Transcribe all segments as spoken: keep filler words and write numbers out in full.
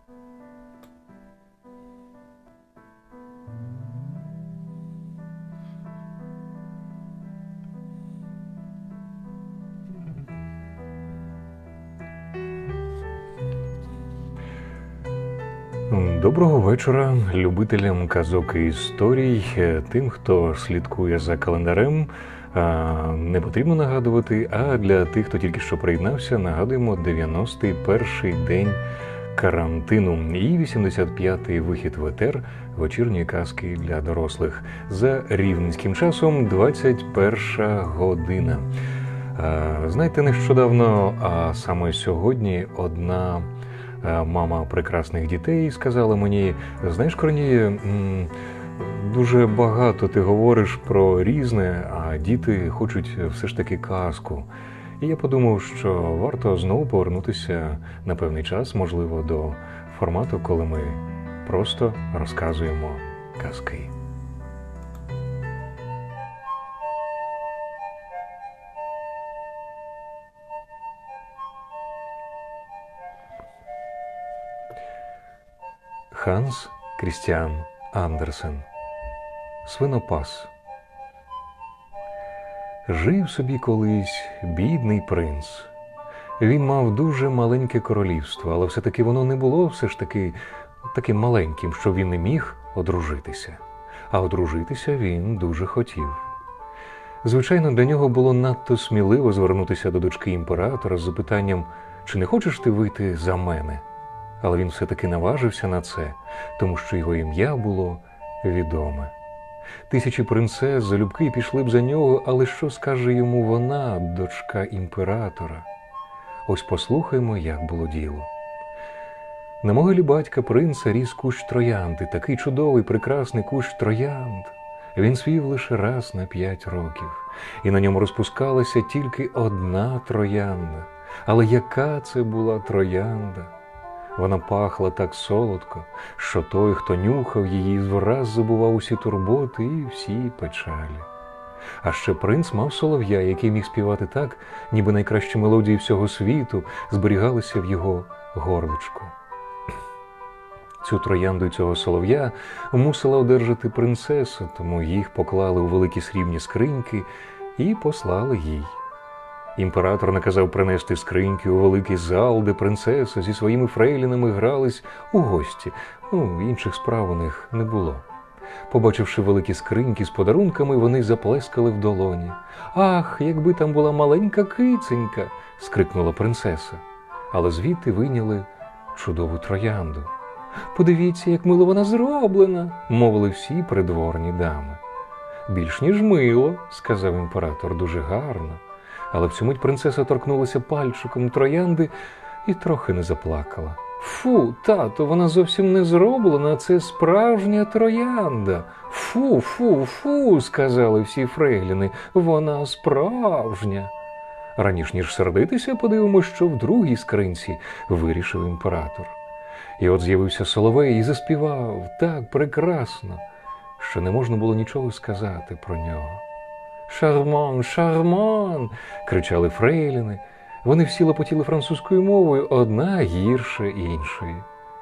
Доброго вечора любителям казок і історій, тим, хто слідкує за календарем. Не потрібно нагадувати, а для тих, хто тільки що приєднався, нагадуємо дев'яностий перший день карантину і вісімдесят п'ятий вихід в етер вечірньої казки для дорослих. За рівненським часом двадцять перша година. Знаєте, нещодавно, а саме сьогодні, одна мама прекрасних дітей сказала мені: знаєш, Корній, дуже багато ти говориш про різне, а діти хочуть все ж таки казку. І я подумав, що варто знову повернутися на певний час, можливо, до формату, коли ми просто розказуємо казки. Ханс Крістіан Андерсен. Свинопас. Жив собі колись бідний принц. Він мав дуже маленьке королівство, але все-таки воно не було все ж таки таким маленьким, що він не міг одружитися. А одружитися він дуже хотів. Звичайно, для нього було надто сміливо звернутися до дочки імператора з запитанням: «Чи не хочеш ти вийти за мене?» Але він все-таки наважився на це, тому що його ім'я було відоме. Тисячі принцес залюбки пішли б за нього, але що скаже йому вона, дочка імператора? Ось послухаймо, як було діло. На могилі батька принца ріс кущ троянди, такий чудовий, прекрасний кущ троянд. Він свів лише раз на п'ять років, і на ньому розпускалася тільки одна троянда. Але яка це була троянда! Вона пахла так солодко, що той, хто нюхав її, враз забував усі турботи і всі печалі. А ще принц мав солов'я, який міг співати так, ніби найкращі мелодії всього світу зберігалися в його горличку. Цю троянду і цього солов'я мусила одержати принцеса, тому їх поклали у великі срібні скриньки і послали їй. Імператор наказав принести скриньки у великий зал, де принцеса зі своїми фрейлінами грались у гості. Ну, інших справ у них не було. Побачивши великі скриньки з подарунками, вони заплескали в долоні. «Ах, якби там була маленька киценька!» – скрикнула принцеса. Але звідти вийняли чудову троянду. «Подивіться, як мило вона зроблена!» – мовили всі придворні дами. «Більш ніж мило!» – сказав імператор, – «дуже гарно!» Але в цю мить принцеса торкнулася пальчиком троянди і трохи не заплакала. «Фу, тато, вона зовсім не зроблена, це справжня троянда!» «Фу, фу, фу!» – сказали всі фрейліни, «вона справжня!» Раніш ніж сердитися, подивимось, що в другій скринці, вирішив імператор. І от з'явився соловей і заспівав так прекрасно, що не можна було нічого сказати про нього. «Шарман, шарман!» – кричали фрейліни. Вони всі лопотіли французькою мовою, одна гірше іншої.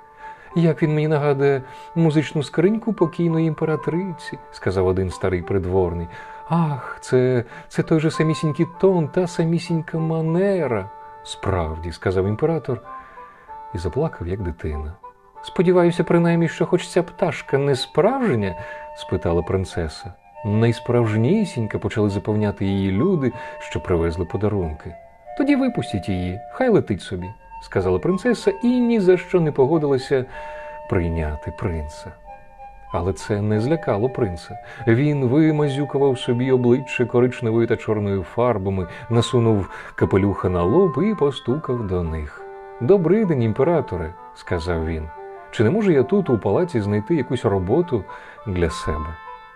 «Як він мені нагадує музичну скриньку покійної імператриці», – сказав один старий придворний. «Ах, це, це той же самісінький тон, та самісінька манера!» «Справді», – сказав імператор і заплакав, як дитина. «Сподіваюся, принаймні, що хоч ця пташка не справжня?» – спитала принцеса. Найсправжнісінька, почали заповняти її люди, що привезли подарунки. «Тоді випустіть її, хай летить собі», – сказала принцеса і ні за що не погодилася прийняти принца. Але це не злякало принца. Він вимазюкував собі обличчя коричневою та чорною фарбами, насунув капелюха на лоб і постукав до них. «Добрий день, імператоре», – сказав він. «Чи не можу я тут у палаці знайти якусь роботу для себе?»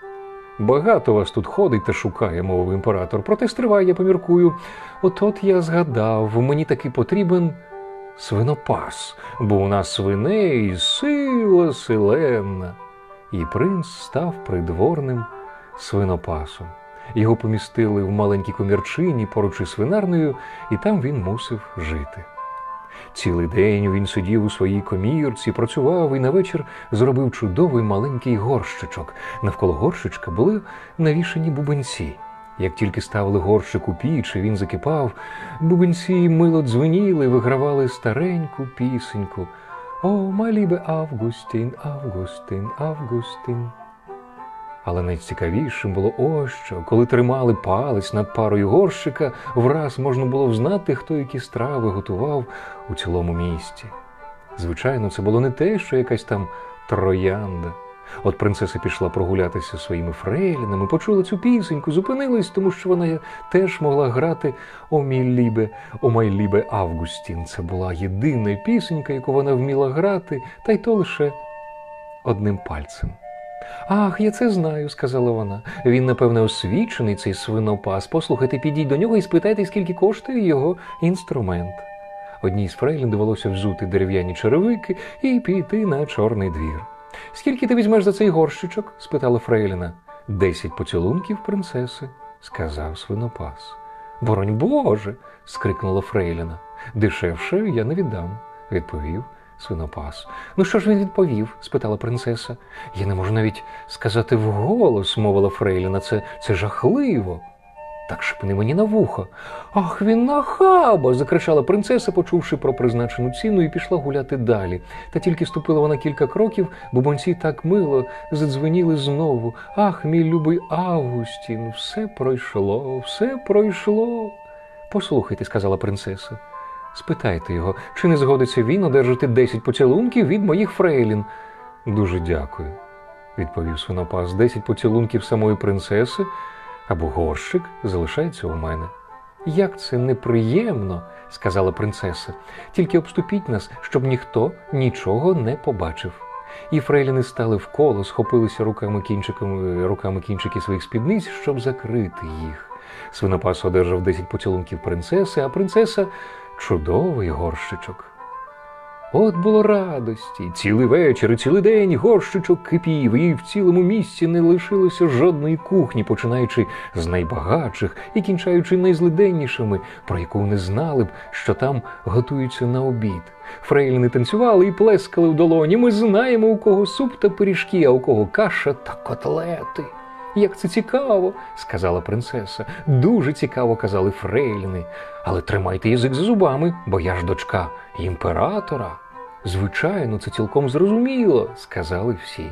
«Багато вас тут ходить та шукає», – мовив імператор. «Проте стривай, я поміркую. От-от я згадав, мені таки потрібен свинопас, бо у нас свиней сила селенна». І принц став придворним свинопасом. Його помістили в маленькій комірчині поруч із свинарною, і там він мусив жити. Цілий день він сидів у своїй комірці, працював і на вечір зробив чудовий маленький горщичок. Навколо горщичка були навішані бубенці. Як тільки ставили горщик у піч і він закипав, бубенці мило дзвеніли, вигравали стареньку пісеньку. «О, май лібе Августін, Августін, Августін». Але найцікавішим було ось що, коли тримали палець над парою горщика, враз можна було взнати, хто які страви готував у цілому місті. Звичайно, це було не те, що якась там троянда. От принцеса пішла прогулятися зі своїми фрейлінами, почула цю пісеньку, зупинилась, тому що вона теж могла грати «О мій лібе, о май лібе Августін». Це була єдина пісенька, яку вона вміла грати, та й то лише одним пальцем. «Ах, я це знаю», – сказала вона. «Він, напевне, освічений, цей свинопас. Послухайте, підіть до нього і спитайте, скільки коштує його інструмент». Одній з фрейлін довелося взути дерев'яні черевики і піти на чорний двір. «Скільки ти візьмеш за цей горщичок?» – спитала фрейліна. «Десять поцілунків принцеси», – сказав свинопас. «Боронь Боже!» – скрикнула фрейліна. «Дешевше я не віддам», – відповів свинопас. «Ну що ж він відповів?» – спитала принцеса. «Я не можу навіть сказати вголос», – мовила фрейліна. «Це, це жахливо». «Так шепни мені на вухо». «Ах, він нахаба!» – закричала принцеса, почувши про призначену ціну, і пішла гуляти далі. Та тільки ступила вона кілька кроків, бубонці так мило задзвеніли знову. «Ах, мій любий Августін, все пройшло, все пройшло». «Послухайте», – сказала принцеса. «Спитайте його, чи не згодиться він одержати десять поцілунків від моїх фрейлін?» «Дуже дякую», – відповів свинопас. «Десять поцілунків самої принцеси або горщик залишається у мене». «Як це неприємно», – сказала принцеса. «Тільки обступіть нас, щоб ніхто нічого не побачив». І фрейліни стали вколо, схопилися руками кінчиками, руками кінчики своїх спідниць, щоб закрити їх. Свинопас одержав десять поцілунків принцеси, а принцеса – чудовий горщичок. От було радості. Цілий вечір і цілий день горщичок кипів, і в цілому місці не лишилося жодної кухні, починаючи з найбагатших і кінчаючи найзлиденнішими, про яку не знали б, що там готуються на обід. Фрейліни танцювали і плескали в долоні. «Ми знаємо, у кого суп та пиріжки, а у кого каша та котлети». «Як це цікаво», – сказала принцеса. «Дуже цікаво», – казали фрейліни. «Але тримайте язик за зубами, бо я ж дочка імператора». «Звичайно, це цілком зрозуміло», – сказали всі.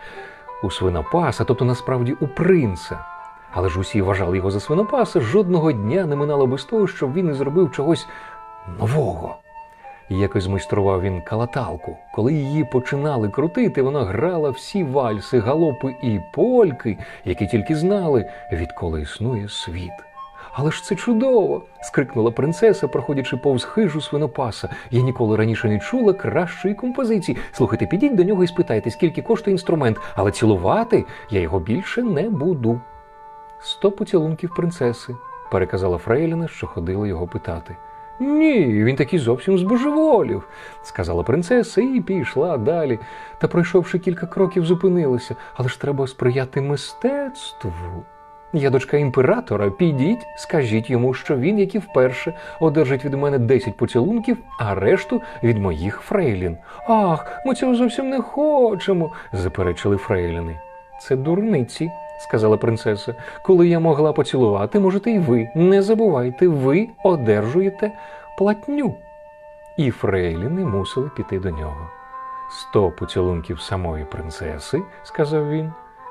У свинопаса, тобто насправді у принца. Але ж усі вважали його за свинопаса, жодного дня не минало без того, щоб він не зробив чогось нового. І якось змайстрував він калаталку. Коли її починали крутити, вона грала всі вальси, галопи і польки, які тільки знали, відколи існує світ. «Але ж це чудово!» – скрикнула принцеса, проходячи повз хижу свинопаса. «Я ніколи раніше не чула кращої композиції. Слухайте, підіть до нього і спитайте, скільки коштує інструмент, але цілувати я його більше не буду». «Сто поцілунків принцеси», – переказала фрейліна, що ходила його питати. «Ні, він таки зовсім збожеволів», – сказала принцеса і пішла далі. Та, пройшовши кілька кроків, зупинилася. «Але ж треба сприяти мистецтву. Я дочка імператора, підіть, скажіть йому, що він, як і вперше, одержить від мене десять поцілунків, а решту від моїх фрейлін». «Ах, ми цього зовсім не хочемо», – заперечили фрейліни. «Це дурниці», – сказала принцеса. «Коли я могла поцілувати, можете і ви. Не забувайте, ви одержуєте платню». І фрейліни мусили піти до нього. «Сто поцілунків самої принцеси», – сказав він,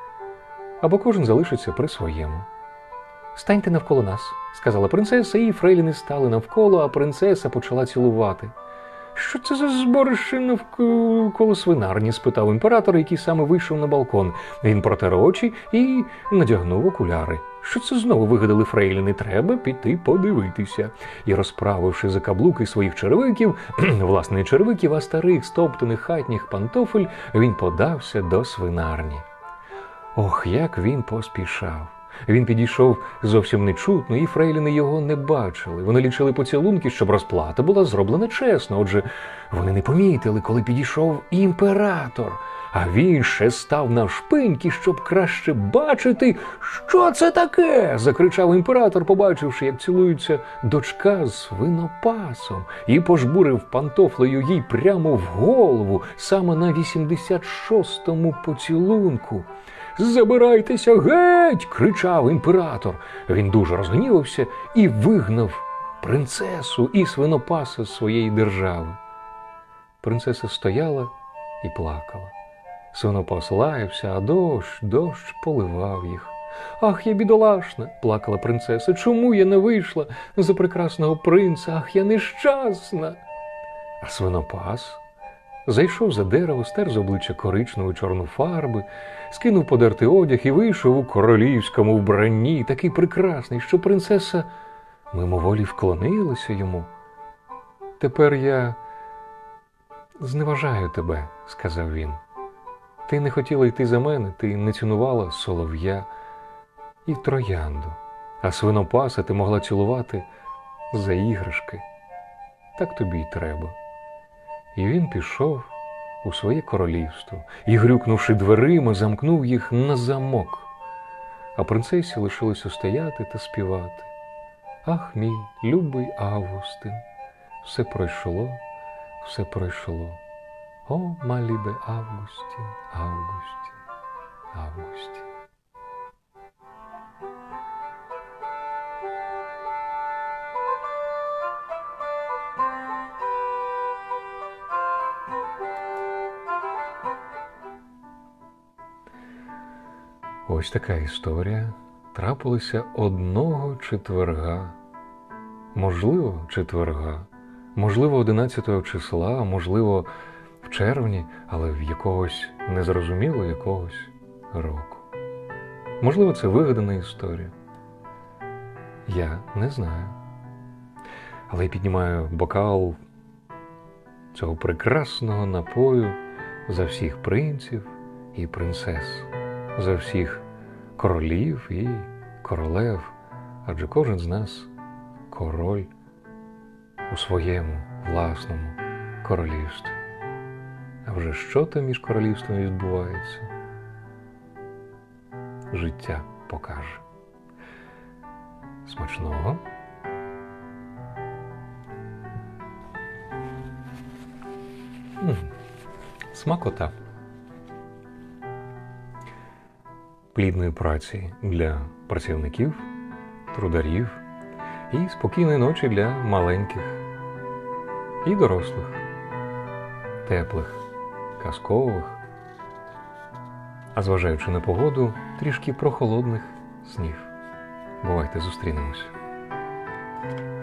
– «або кожен залишиться при своєму». «Станьте навколо нас», – сказала принцеса, і фрейліни стали навколо, а принцеса почала цілувати. «Що це за зборище навколо свинарні?» – спитав імператор, який саме вийшов на балкон. Він протер очі і надягнув окуляри. «Що це знову вигадали фрейліни? Треба піти подивитися». І, розправивши закаблуки своїх черевиків, власне, не черевиків, а старих стоптаних хатніх пантофель, він подався до свинарні. Ох, як він поспішав! Він підійшов зовсім нечутно, і фрейліни його не бачили. Вони лічили поцілунки, щоб розплата була зроблена чесно. Отже, вони не помітили, коли підійшов імператор. А він ще став навшпиньки, щоб краще бачити, що це таке, закричав імператор, побачивши, як цілується дочка з свинопасом, і пожбурив пантофлею їй прямо в голову, саме на вісімдесят шостому поцілунку. «Забирайтеся геть!» – кричав імператор. Він дуже розгнівався і вигнав принцесу і свинопаса з своєї держави. Принцеса стояла і плакала. Свинопас лаявся, а дощ, дощ поливав їх. «Ах, я бідолашна!» – плакала принцеса. «Чому я не вийшла за прекрасного принца? Ах, я нещасна!» А свинопас зайшов за дерево, стер з обличчя коричневу чорну фарби, скинув подертий одяг і вийшов у королівському вбранні, такий прекрасний, що принцеса мимоволі вклонилася йому. «Тепер я зневажаю тебе», – сказав він. «Ти не хотіла йти за мене, ти не цінувала солов'я і троянду, а свинопаса ти могла цілувати за іграшки. Так тобі й треба». І він пішов у своє королівство і, грюкнувши дверима, замкнув їх на замок. А принцесі лишилося стояти та співати. «Ах, мій любий Августин, все пройшло, все пройшло. О, малібе Августін, Августін, Августін». Ось така історія трапилася одного четверга. Можливо, четверга, можливо, одинадцятого числа, можливо, в червні, але в якогось незрозуміло якогось року. Можливо, це вигадана історія. Я не знаю. Але я піднімаю бокал цього прекрасного напою за всіх принців і принцес, за всіх королів і королев, адже кожен з нас король у своєму власному королівстві. А вже що там між королівствами відбувається? Життя покаже. Смачного. М-м, смакота. Плідної праці для працівників, трударів і спокійної ночі для маленьких і дорослих, теплих, казкових, а зважаючи на погоду, трішки прохолодних снів. Бувайте, зустрінемось.